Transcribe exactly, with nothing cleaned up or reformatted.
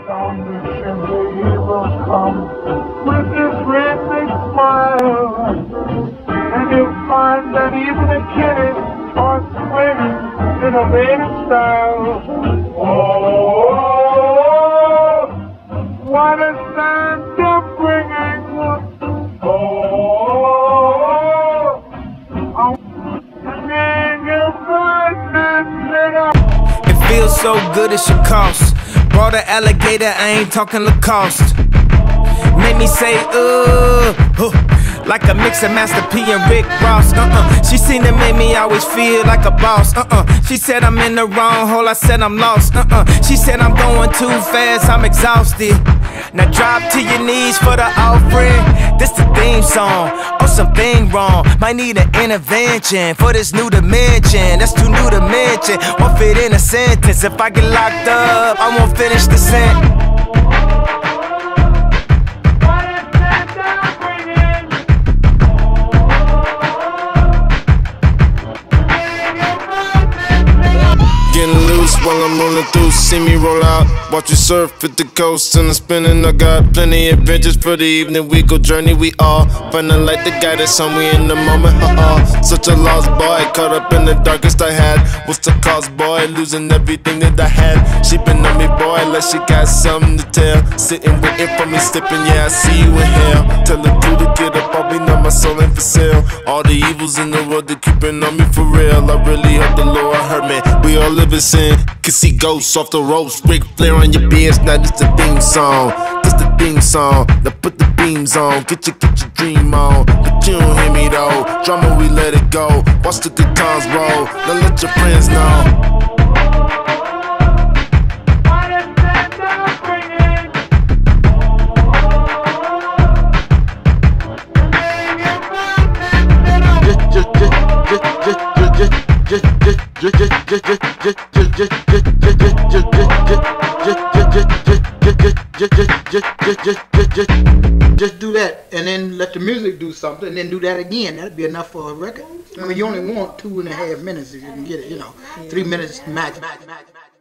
On the chimney he will come with his great big smile, and you'll find that even the kiddies are swinging in a lady style. Oh, what is Santa bringing? Oh, I'm bringing you presents. It feels so good it should cost. Brought an alligator, I ain't talking Lacoste. Made me say, uh, huh, like a mix of Master P and Rick Ross. Uh-uh. She seemed to make me always feel like a boss. Uh-uh. She said I'm in the wrong hole, I said I'm lost. Uh-uh. She said I'm going too fast, I'm exhausted. Now drop to your knees for the offering. This the theme song, or something wrong. Might need an intervention for this new dimension. That's too new to mention, won't fit in a sentence. If I get locked up, I won't finish the sentence. Getting loose while I'm rolling through, see me roll out. Watch you surf at the coast and I'm spinning. I got plenty adventures for the evening. We go journey, we all finding like the guy that's on me in the moment. Uh-uh. Such a lost boy, caught up in the darkest I had. What's the cause, boy? Losing everything that I had. She been on me, boy, like she got something to tell. Sitting waiting for me, slipping, yeah, I see you in hell. Tell the dude to get up, I'll be now my soul ain't for sale. All the evils in the world, they keeping on me for real. I really hope the Lord heard me. We all live in sin, can see ghosts off the ropes. Ric Flair on your beers, now this the theme song. This the theme song, now put the beams on. Get your, get your dream on, but you don't hear me though. Drama, we let it go, watch the good times roll. Now let your friends know. Just do that and then let the music do something and then do that again. That'd be enough for a record. I mean, you only want two and a half minutes if you can get it, you know, three minutes max. max, max, max.